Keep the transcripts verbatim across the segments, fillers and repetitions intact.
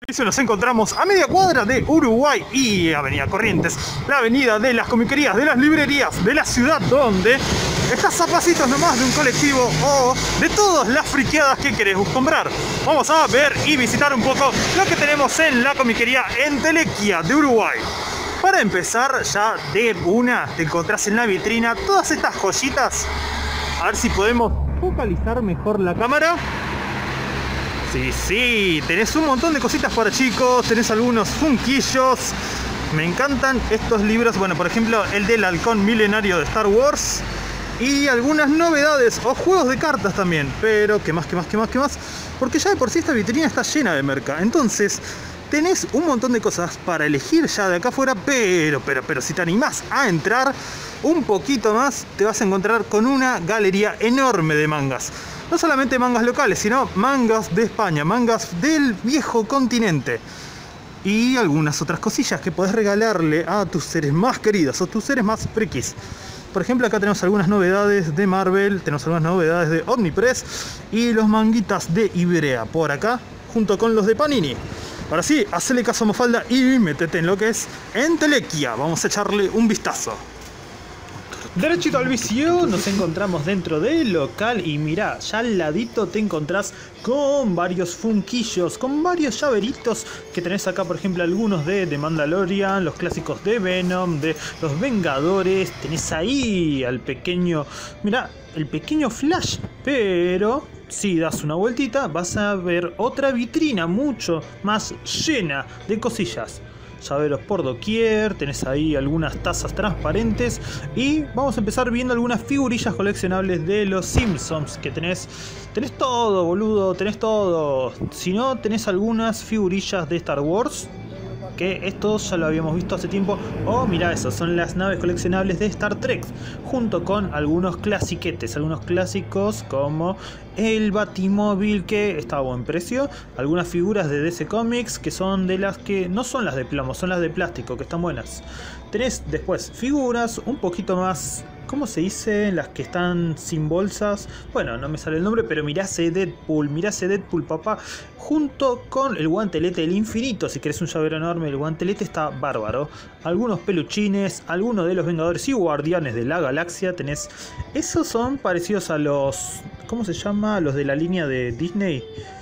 Nos encontramos a media cuadra de Uruguay y Avenida Corrientes, la avenida de las comiquerías, de las librerías, de la ciudad donde estás a pasitos nomás de un colectivo o de todas las friqueadas que querés comprar. Vamos a ver y visitar un poco lo que tenemos en la comiquería Entelequia de Uruguay. Para empezar, ya de una te encontrás en la vitrina todas estas joyitas. A ver si podemos focalizar mejor la cámara. Sí, sí, tenés un montón de cositas para chicos, tenés algunos funquillos. Me encantan estos libros, bueno, por ejemplo, el del halcón milenario de Star Wars. Y algunas novedades o juegos de cartas también. Pero, ¿qué más, qué más, qué más, qué más? Porque ya de por sí esta vitrina está llena de merca. Entonces, tenés un montón de cosas para elegir ya de acá afuera. Pero, pero, pero, si te animás a entrar un poquito más, te vas a encontrar con una galería enorme de mangas. No solamente mangas locales, sino mangas de España, mangas del viejo continente. Y algunas otras cosillas que podés regalarle a tus seres más queridos o tus seres más frikis. Por ejemplo, acá tenemos algunas novedades de Marvel, tenemos algunas novedades de Omnipress y los manguitas de Ibrea por acá, junto con los de Panini. Ahora sí, hacele caso a Mofalda y métete en lo que es Entelequia. Vamos a echarle un vistazo. Derechito al vicio, nos encontramos dentro del local y mirá, ya al ladito te encontrás con varios funquillos, con varios llaveritos que tenés acá, por ejemplo, algunos de The Mandalorian, los clásicos de Venom, de los Vengadores, tenés ahí al pequeño, mirá, el pequeño Flash, pero si das una vueltita vas a ver otra vitrina mucho más llena de cosillas. Llaveros por doquier, tenés ahí algunas tazas transparentes y vamos a empezar viendo algunas figurillas coleccionables de los Simpsons que tenés, tenés todo boludo, tenés todo. Si no, tenés algunas figurillas de Star Wars, que esto ya lo habíamos visto hace tiempo. Oh, mira eso, son las naves coleccionables de Star Trek, junto con algunos clasiquetes, algunos clásicos como el Batimóvil, que está a buen precio, algunas figuras de D C Comics que son de las que no son las de plomo, son las de plástico, que están buenas. Tenés después figuras un poquito más, ¿cómo se dice? Las que están sin bolsas. Bueno, no me sale el nombre, pero mirá ese Deadpool, mirá ese Deadpool, papá. Junto con el guantelete del infinito, si querés un llavero enorme, el guantelete está bárbaro. Algunos peluchines, algunos de los Vengadores y Guardianes de la Galaxia tenés. Esos son parecidos a los, ¿cómo se llama? Los de la línea de Disney.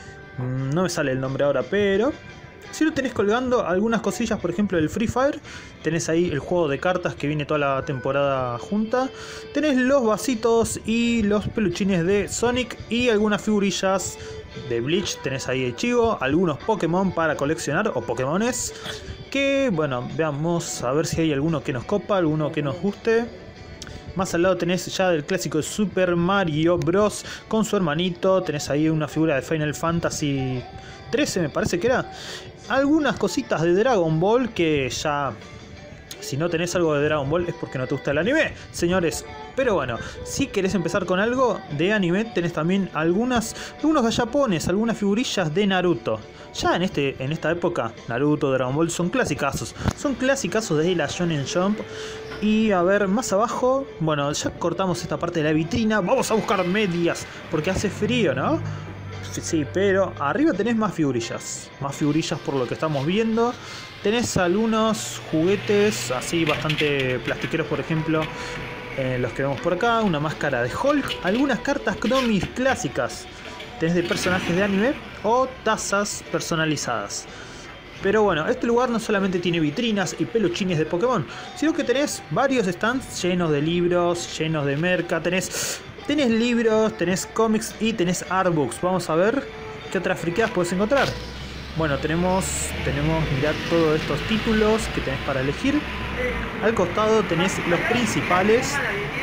No me sale el nombre ahora, pero si lo tenés colgando algunas cosillas, por ejemplo el Free Fire, tenés ahí el juego de cartas que viene toda la temporada junta, tenés los vasitos y los peluchines de Sonic y algunas figurillas de Bleach, tenés ahí el Chivo, algunos Pokémon para coleccionar o Pokémones, que bueno, veamos a ver si hay alguno que nos copa, alguno que nos guste. Más al lado tenés ya el clásico de Super Mario Bros. Con su hermanito. Tenés ahí una figura de Final Fantasy trece, me parece que era. Algunas cositas de Dragon Ball que ya, si no tenés algo de Dragon Ball es porque no te gusta el anime, señores. Pero bueno, si querés empezar con algo de anime, tenés también algunas, algunos gallapones, algunas figurillas de Naruto. Ya en, este, en esta época, Naruto, Dragon Ball son clasicazos. Son clasicazos de la Shonen Jump. Y a ver, más abajo, bueno, ya cortamos esta parte de la vitrina. Vamos a buscar medias, porque hace frío, ¿no? Sí, pero arriba tenés más figurillas. Más figurillas por lo que estamos viendo. Tenés algunos juguetes así bastante plastiqueros, por ejemplo, eh, los que vemos por acá. Una máscara de Hulk. Algunas cartas Chromis clásicas. Tenés de personajes de anime o tazas personalizadas. Pero bueno, este lugar no solamente tiene vitrinas y peluchines de Pokémon, sino que tenés varios stands llenos de libros, llenos de merca. Tenés, tenés libros, tenés cómics y tenés artbooks. Vamos a ver qué otras friqueadas puedes encontrar. Bueno, tenemos, tenemos, mirad todos estos títulos que tenés para elegir. Al costado tenés los principales.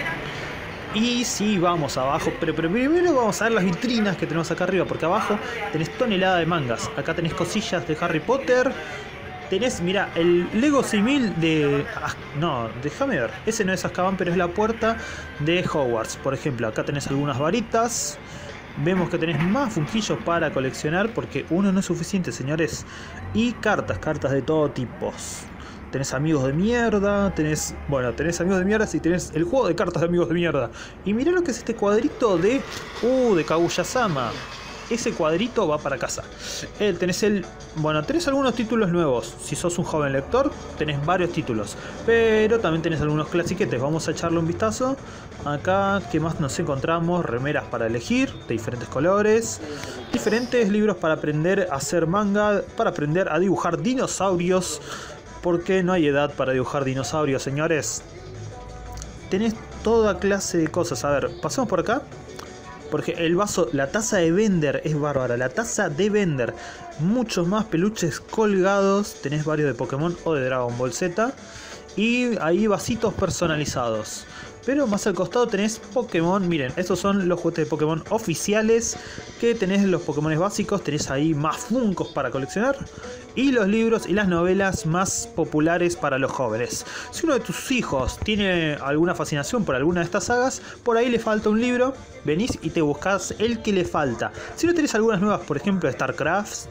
Y sí, vamos abajo, pero, pero primero vamos a ver las vitrinas que tenemos acá arriba, porque abajo tenés tonelada de mangas. Acá tenés cosillas de Harry Potter. Tenés, mira, el Lego Simil de... Ah, no, déjame ver. Ese no es Azkaban, pero es la puerta de Hogwarts. Por ejemplo, acá tenés algunas varitas. Vemos que tenés más funquillos para coleccionar, porque uno no es suficiente, señores. Y cartas, cartas de todo tipo. Tenés amigos de mierda, tenés, bueno, tenés amigos de mierda y tenés el juego de cartas de amigos de mierda. Y mirá lo que es este cuadrito de, uh, de Kaguya-sama. ese cuadrito va para casa. Eh, tenés el... Bueno, tenés algunos títulos nuevos. Si sos un joven lector, tenés varios títulos. Pero también tenés algunos clasiquetes. Vamos a echarle un vistazo. Acá, ¿qué más nos encontramos? Remeras para elegir, de diferentes colores. Diferentes libros para aprender a hacer manga. Para aprender a dibujar dinosaurios. Porque no hay edad para dibujar dinosaurios, señores. Tenés toda clase de cosas. A ver, pasamos por acá. Porque el vaso, la taza de Bender es bárbara. La taza de Bender. Muchos más peluches colgados. Tenés varios de Pokémon o de Dragon Ball Z. Y ahí vasitos personalizados. Pero más al costado tenés Pokémon. Miren, estos son los juguetes de Pokémon oficiales. Que tenés los Pokémon básicos. Tenés ahí más Funkos para coleccionar. Y los libros y las novelas más populares para los jóvenes. Si uno de tus hijos tiene alguna fascinación por alguna de estas sagas, por ahí le falta un libro, venís y te buscas el que le falta. Si no tenés algunas nuevas, por ejemplo de StarCraft,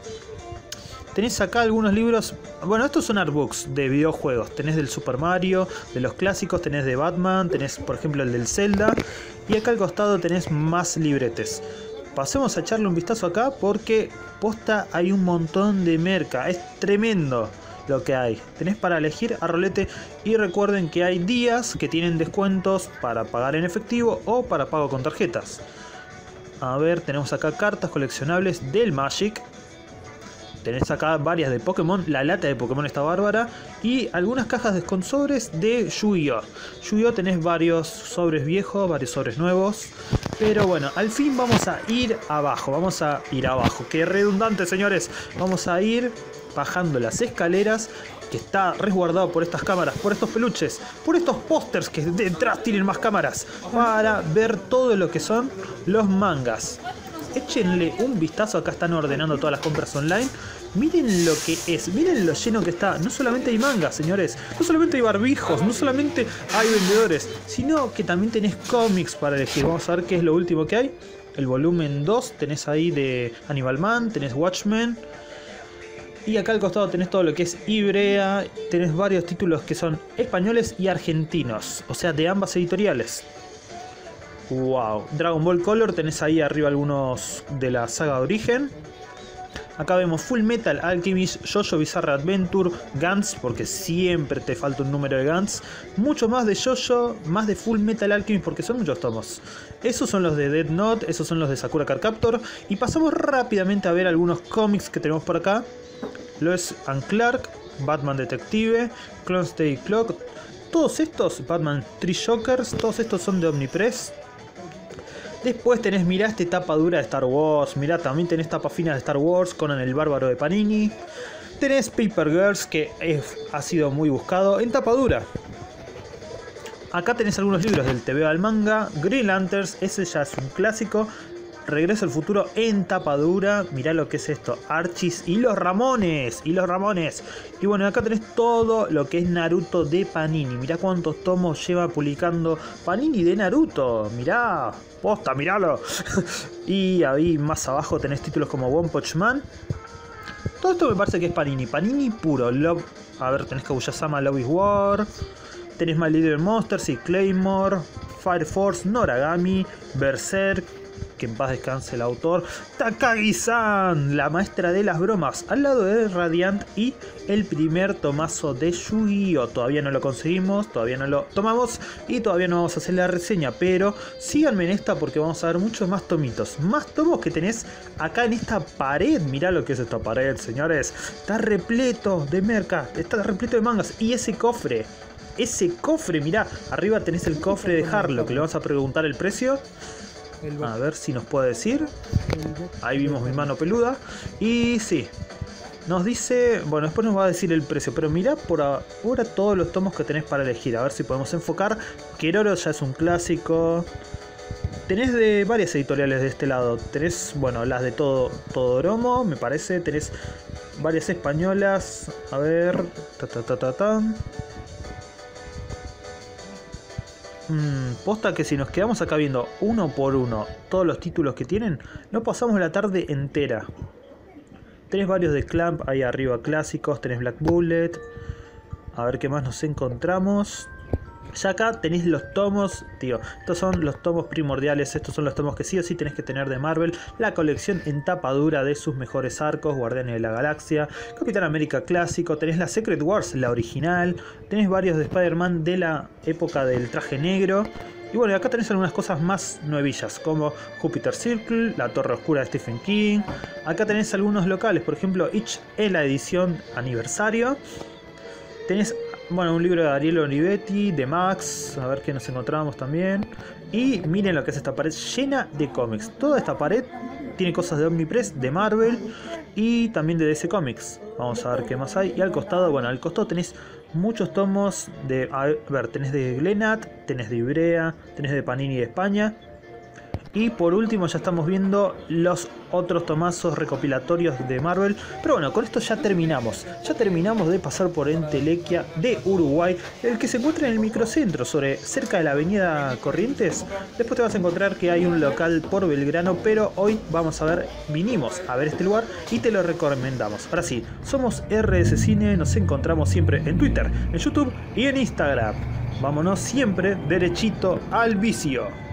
tenés acá algunos libros. Bueno, estos son artbooks de videojuegos. Tenés del Super Mario, de los clásicos, tenés de Batman, tenés por ejemplo el del Zelda. Y acá al costado tenés más libretes. Pasemos a echarle un vistazo acá porque posta hay un montón de merca. Es tremendo lo que hay. Tenés para elegir a rolete y recuerden que hay días que tienen descuentos para pagar en efectivo o para pago con tarjetas. A ver, tenemos acá cartas coleccionables del Magic. Tenés acá varias de Pokémon, la lata de Pokémon está bárbara. Y algunas cajas de con sobres de Yu-Gi-Oh! Yu-Gi-Oh! Tenés varios sobres viejos, varios sobres nuevos. Pero bueno, al fin vamos a ir abajo, vamos a ir abajo. Qué redundante, señores. Vamos a ir bajando las escaleras, que está resguardado por estas cámaras, por estos peluches, por estos pósters que detrás tienen más cámaras, para ver todo lo que son los mangas. Échenle un vistazo, acá están ordenando todas las compras online. Miren lo que es, miren lo lleno que está. No solamente hay mangas, señores, no solamente hay barbijos, no solamente hay vendedores, sino que también tenés cómics para elegir. Vamos a ver qué es lo último que hay. El volumen dos, tenés ahí de Animal Man, tenés Watchmen. Y acá al costado tenés todo lo que es Ibrea. Tenés varios títulos que son españoles y argentinos, o sea, de ambas editoriales. Wow, Dragon Ball Color, tenés ahí arriba algunos de la saga de origen. Acá vemos Full Metal Alchemist, JoJo Bizarre Adventure, Gantz, porque siempre te falta un número de Gantz. Mucho más de JoJo, más de Full Metal Alchemist, porque son muchos tomos. Esos son los de Death Note, esos son los de Sakura Card Captor. Y pasamos rápidamente a ver algunos cómics que tenemos por acá. Lois and Clark, Batman Detective, Clone Stay Clock. Todos estos, Batman Three Jokers, todos estos son de Omnipress. Después tenés, mirá esta tapa dura de Star Wars. Mirá, también tenés tapa fina de Star Wars, Conan el Bárbaro de Panini. Tenés Paper Girls, que es, ha sido muy buscado, en tapa dura. Acá tenés algunos libros del T V al manga. Green Lanterns, ese ya es un clásico. Regreso al futuro en tapa dura. Mirá lo que es esto, Archis y los Ramones. Y los Ramones. Y bueno, acá tenés todo lo que es Naruto de Panini. Mirá cuántos tomos lleva publicando Panini de Naruto. Mirá, posta, miralo. Y ahí más abajo tenés títulos como One Punch Man. Todo esto me parece que es Panini. Panini puro. Love, a ver, tenés Kaguya-sama Love is War. Tenés My Little Monsters y Claymore. Fire Force, Noragami, Berserk. Que en paz descanse el autor. Takagi-san, la maestra de las bromas, al lado de Radiant y el primer tomazo de Yu-Gi-Oh! Todavía no lo conseguimos, todavía no lo tomamos y todavía no vamos a hacer la reseña, pero síganme en esta porque vamos a ver muchos más tomitos, más tomos que tenés acá en esta pared. Mirá lo que es esta pared, señores, está repleto de merca, está repleto de mangas. Y ese cofre, ese cofre, mirá, arriba tenés el cofre de Harlock, que le vamos a preguntar el precio. A ver si nos puede decir. Ahí vimos mi mano peluda. Y sí, nos dice, bueno, después nos va a decir el precio, pero mirá por ahora todos los tomos que tenés para elegir. A ver si podemos enfocar. Keroro ya es un clásico. Tenés de varias editoriales de este lado. Tenés, bueno, las de todo Todoromo, me parece. Tenés varias españolas. A ver, ta ta ta ta ta. Hmm, posta que si nos quedamos acá viendo uno por uno todos los títulos que tienen, no pasamos la tarde entera. Tenés varios de Clamp ahí arriba clásicos, tenés Black Bullet. A ver qué más nos encontramos. Ya acá tenéis los tomos, tío. Estos son los tomos primordiales. Estos son los tomos que sí o sí tenés que tener de Marvel. La colección en tapa dura de sus mejores arcos: Guardianes de la Galaxia, Capitán América clásico. Tenés la Secret Wars, la original. Tenés varios de Spider-Man de la época del traje negro. Y bueno, acá tenés algunas cosas más nuevillas, como Jupiter Circle, La Torre Oscura de Stephen King. Acá tenés algunos locales, por ejemplo, Itch es la edición aniversario. Tenés, bueno, un libro de Ariel Olivetti, de Max, a ver qué nos encontramos también. Y miren lo que es esta pared llena de cómics. Toda esta pared tiene cosas de Omnipress, de Marvel y también de D C Comics. Vamos a ver qué más hay. Y al costado, bueno, al costado tenés muchos tomos de, a ver, tenés de Glenat, tenés de Ibrea, tenés de Panini de España. Y por último ya estamos viendo los otros tomazos recopilatorios de Marvel. Pero bueno, con esto ya terminamos. Ya terminamos de pasar por Entelequia de Uruguay, el que se encuentra en el microcentro, sobre cerca de la avenida Corrientes. Después te vas a encontrar que hay un local por Belgrano, pero hoy vamos a ver, vinimos a ver este lugar y te lo recomendamos. Ahora sí, somos R S Cine, nos encontramos siempre en Twitter, en YouTube y en Instagram. Vámonos siempre derechito al vicio.